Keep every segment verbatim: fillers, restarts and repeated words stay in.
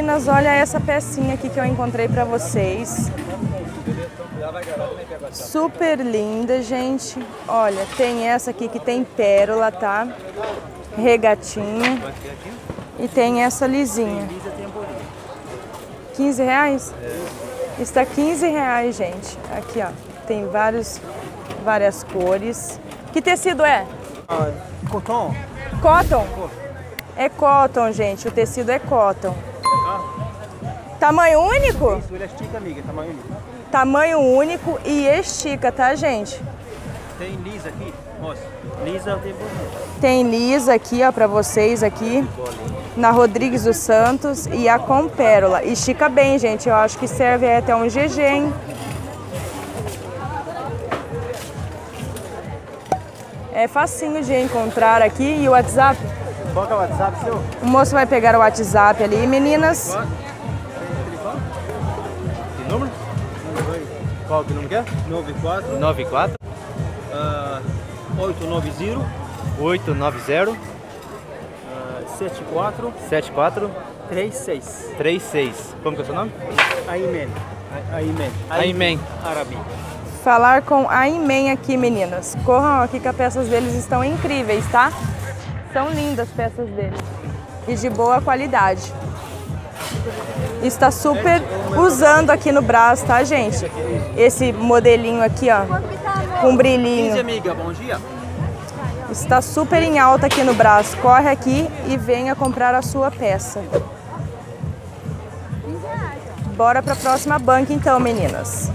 meninas, olha essa pecinha aqui que eu encontrei pra vocês. Super linda, gente. Olha, tem essa aqui que tem pérola, tá? Regatinha. E tem essa lisinha. quinze reais? Está quinze reais, gente. Aqui, ó. Tem vários, várias cores. Que tecido é? Ah, cotton. Cotton? É cotton, gente. O tecido é cotton. Tamanho único? Isso, ele estica, amiga. Tamanho único. Tamanho único e estica, tá, gente? Tem lisa aqui. Moça, lisa tem bonito. Tem lisa aqui, ó, pra vocês aqui. Na Rodrigues dos Santos e a com pérola. Estica bem, gente. Eu acho que serve até um G G, hein? É facinho de encontrar aqui. E o WhatsApp? Qual que é o WhatsApp seu? O moço vai pegar o WhatsApp ali, meninas. Que número? Qual que número que é? nove quatro nove quatro oito nove zero oito nove zero sete quatro sete quatro três seis. três seis. Como que é o seu nome? Aimen. Aimen. Aimen. Árabe. Falar com a Imen aqui, meninas. Corram aqui que as peças deles estão incríveis, tá? São lindas as peças deles. E de boa qualidade. Está super usando aqui no braço, tá, gente? Esse modelinho aqui, ó, com brilhinho. amiga, bom dia. Está super em alta aqui no braço. Corre aqui e venha comprar a sua peça. Bora para a próxima banca então, meninas.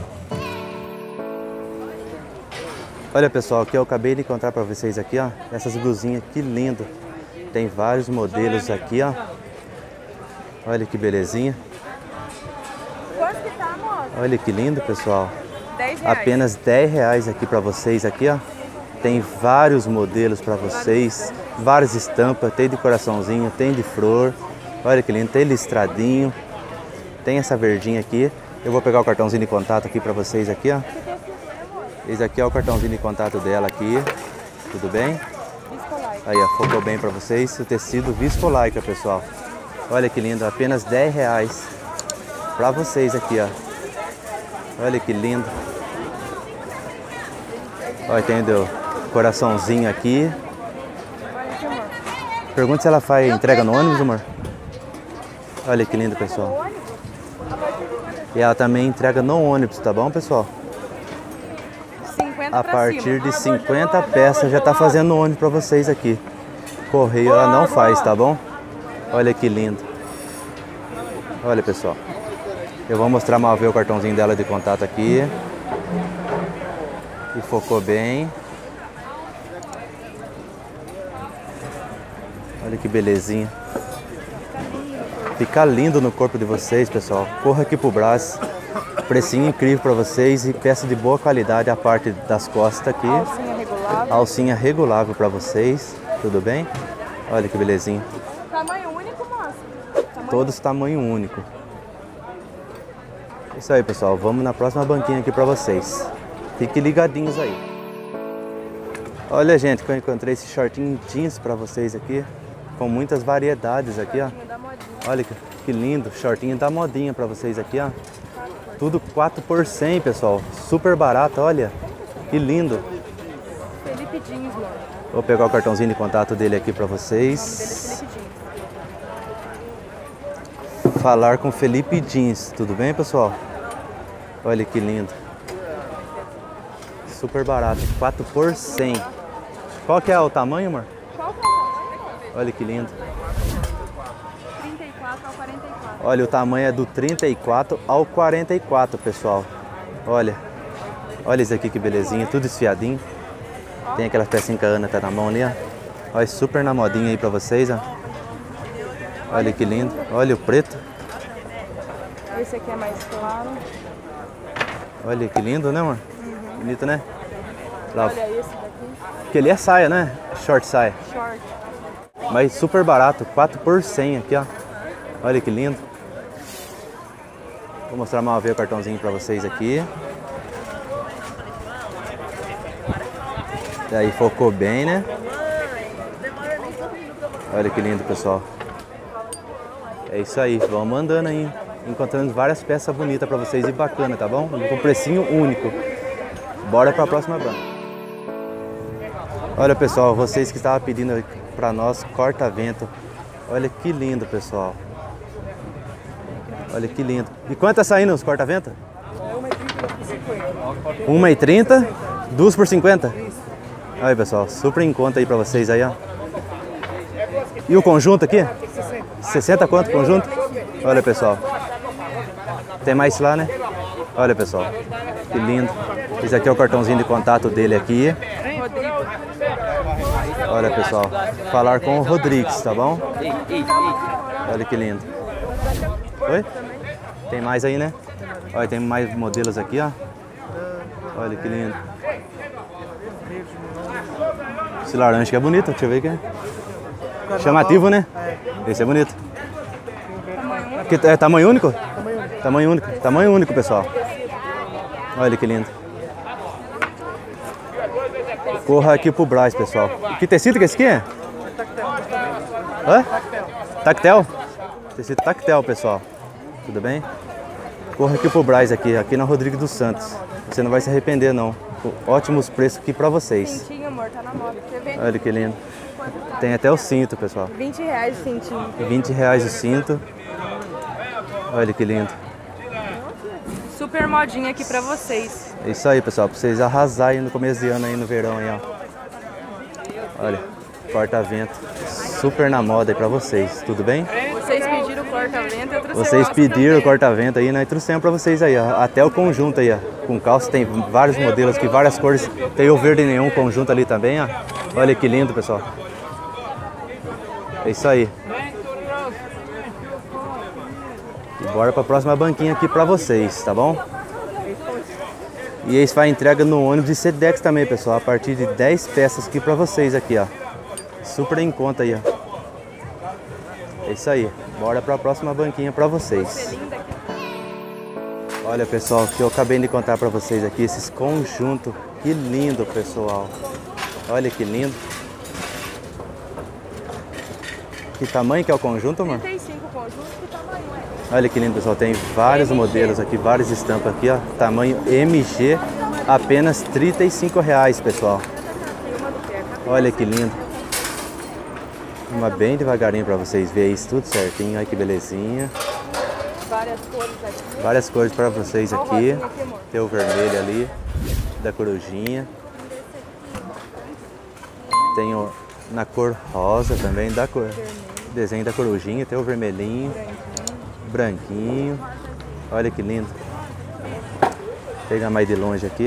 Olha, pessoal, que eu acabei de encontrar para vocês aqui, ó, essas blusinhas, que lindo. Tem vários modelos aqui, ó. Olha que belezinha. Quanto que tá, moça? Olha que lindo, pessoal. dez reais. Apenas dez reais aqui para vocês aqui, ó. Tem vários modelos para vocês, várias estampas, tem de coraçãozinho, tem de flor. Olha que lindo, tem listradinho. Tem essa verdinha aqui. Eu vou pegar o cartãozinho de contato aqui para vocês aqui, ó. Esse aqui é o cartãozinho de contato dela aqui. Tudo bem? Aí, ó, focou bem para vocês. O tecido viscolaica, pessoal. Olha que lindo, apenas dez reais para vocês aqui, ó. Olha que lindo. Olha, tem do coraçãozinho aqui. Pergunta se ela faz entrega no ônibus, amor. Olha que lindo, pessoal. E ela também entrega no ônibus, tá bom, pessoal? A partir de cinquenta peças já tá fazendo ônibus para vocês aqui. Correio ela não faz, tá bom? Olha que lindo. Olha, pessoal. Eu vou mostrar uma vez o cartãozinho dela de contato aqui. E focou bem. Olha que belezinha. Fica lindo no corpo de vocês, pessoal. Corra aqui pro braço. Precinho incrível para vocês e peça de boa qualidade a parte das costas aqui. Alcinha regulável. Alcinha regulável para vocês. Tudo bem? Olha que belezinha. Tamanho único, moça? Tamanho... Todos tamanho único. Isso aí, pessoal. Vamos na próxima banquinha aqui para vocês. Fiquem ligadinhos aí. Olha, gente, que eu encontrei esse shortinho jeans para vocês aqui. Com muitas variedades aqui, ó. Olha que, que lindo. Shortinho da modinha para vocês aqui, ó. Tudo quatro por cem, pessoal. Super barato, olha. Que lindo. Felipe Jeans, mano. Vou pegar o cartãozinho de contato dele aqui para vocês. Felipe Jeans. Falar com Felipe Jeans. Tudo bem, pessoal? Olha que lindo. Super barato. quatro por cem. Qual que é o tamanho, amor? Qual que é o tamanho? Olha que lindo. trinta e quatro ao quarenta e quatro. Olha, o tamanho é do trinta e quatro ao quarenta e quatro, pessoal. Olha. Olha isso aqui que belezinha. Tudo esfiadinho. Tem aquela pecinha que a Ana tá na mão ali, ó. Olha, super na modinha aí pra vocês, ó. Olha que lindo. Olha o preto. Esse aqui é mais claro. Olha que lindo, né, amor? Uhum. Bonito, né? Lá, Olha esse daqui. aquele é saia, né? Short saia. Short. Mas super barato. quatro por cem aqui, ó. Olha que lindo. Vou mostrar uma vez o cartãozinho pra vocês aqui. E aí, focou bem, né? Olha que lindo, pessoal. É isso aí, vamos mandando aí, encontrando várias peças bonitas para vocês e bacana, tá bom? Com precinho único. Bora para a próxima banca. Olha pessoal, vocês que estavam pedindo para nós corta-vento. Olha que lindo, pessoal. Olha que lindo. E quanto tá saindo os corta-vento? uma e trinta, duas por cinquenta? Olha pessoal, super em conta aí para vocês aí, ó. E o conjunto aqui? sessenta quanto o conjunto? Olha pessoal. Tem mais lá, né? Olha pessoal, que lindo. Esse aqui é o cartãozinho de contato dele aqui. Olha pessoal, falar com o Rodrigues, tá bom? Olha que lindo. Oi? Tem mais aí, né? Olha, tem mais modelos aqui, ó. Olha que lindo. Esse laranja que é bonito, deixa eu ver aqui. Chamativo, né? Esse é bonito. Que, é tamanho único? Tamanho único. Tamanho único, pessoal. Olha que lindo. Corra aqui pro Brás, pessoal. Que tecido que esse aqui é? Hã? Tactel? Tecido tactel, pessoal. Tudo bem? Corra aqui pro Brás, aqui, aqui na Rodrigues dos Santos. Você não vai se arrepender, não. Ótimos preços aqui pra vocês. Cintinho, amor, tá na moda. Você vê? Olha que lindo. Tem até o cinto, pessoal. vinte reais o cintinho. vinte reais o cinto. Olha que lindo. Super modinha aqui pra vocês. É isso aí, pessoal, pra vocês arrasarem no começo de ano aí, no verão aí, ó. Olha, corta-vento, super na moda aí pra vocês, tudo bem? Vocês pediram corta-vento, eu trouxe. Vocês pediram o corta-vento aí, nós trouxemos pra vocês aí, ó. Até o conjunto aí, ó. Com calça tem vários modelos aqui, várias cores. Tem o verde nenhum conjunto ali também, ó. Olha que lindo, pessoal. É isso aí. E bora pra próxima banquinha aqui pra vocês, tá bom? E esse vai entrega no ônibus de Sedex também, pessoal. A partir de dez peças aqui pra vocês aqui, ó. Super em conta aí, ó. É isso aí. Bora pra próxima banquinha pra vocês. Olha, pessoal, que eu acabei de contar pra vocês aqui, esses conjuntos. Que lindo, pessoal. Olha que lindo. Que tamanho que é o conjunto, amor? trinta e cinco conjuntos, que tamanho é? Olha que lindo, pessoal. Tem vários M G. modelos aqui, várias estampas aqui, ó. Tamanho M G, apenas trinta e cinco reais, pessoal. Olha que lindo. Uma bem devagarinho para vocês verem isso tudo certinho. Olha que belezinha. Várias cores aqui. Várias cores para vocês aqui. Olha o rosinha aqui, amor. Tem o vermelho ali, da corujinha. Tem o na cor rosa também, da cor. Desenho da corujinha, tem o vermelhinho. Branquinho. Olha que lindo. Pega mais de longe aqui.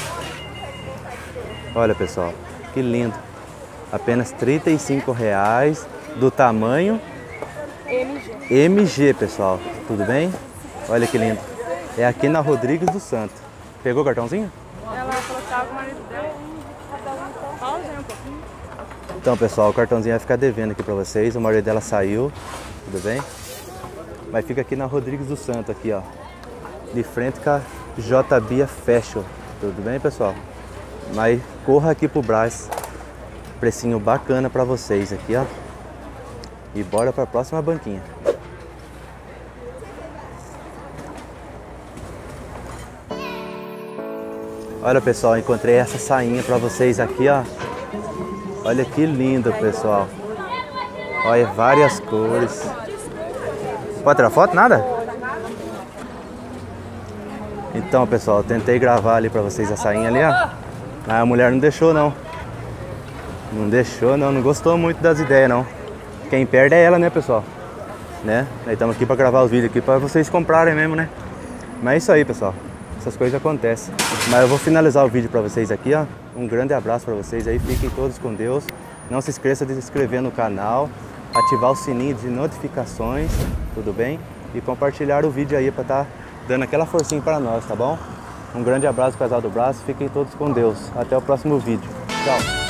Olha, pessoal, que lindo. Apenas trinta e cinco reais, do tamanho M G. M G, pessoal. Tudo bem? Olha que lindo. É aqui na Rodrigues dos Santos. Pegou o cartãozinho? Ela falou que tava com o marido dela. Pausa aí um pouquinho. Então, pessoal, o cartãozinho vai ficar devendo aqui pra vocês. O marido dela saiu. Tudo bem? Mas fica aqui na Rodrigues dos Santos, aqui, ó. De frente com a J Bia Fashion. Tudo bem, pessoal? Mas corra aqui pro Brás. Precinho bacana pra vocês aqui, ó. E bora pra próxima banquinha. Olha, pessoal, encontrei essa sainha pra vocês aqui, ó. Olha que lindo, pessoal. Olha, várias cores. Pode tirar foto? Nada? Então, pessoal, eu tentei gravar ali pra vocês a sainha ali, ó. Mas a mulher não deixou, não. Não deixou, não. Não gostou muito das ideias, não. Quem perde é ela, né, pessoal? Né? Nós estamos aqui pra gravar os vídeos aqui pra vocês comprarem mesmo, né? Mas é isso aí, pessoal. Essas coisas acontecem. Mas eu vou finalizar o vídeo pra vocês aqui, ó. Um grande abraço pra vocês aí. Fiquem todos com Deus. Não se esqueça de se inscrever no canal, ativar o sininho de notificações, tudo bem? E compartilhar o vídeo aí pra estar dando aquela forcinha pra nós, tá bom? Um grande abraço, casal do Braço. Fiquem todos com Deus. Até o próximo vídeo. Tchau.